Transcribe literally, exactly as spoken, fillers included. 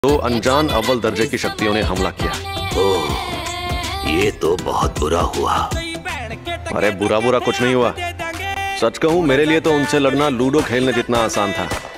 दो अनजान अव्वल दर्जे की शक्तियों ने हमला किया। ओह, ये तो बहुत बुरा हुआ। अरे बुरा बुरा कुछ नहीं हुआ। सच कहूं, मेरे लिए तो उनसे लड़ना लूडो खेलने जितना आसान था।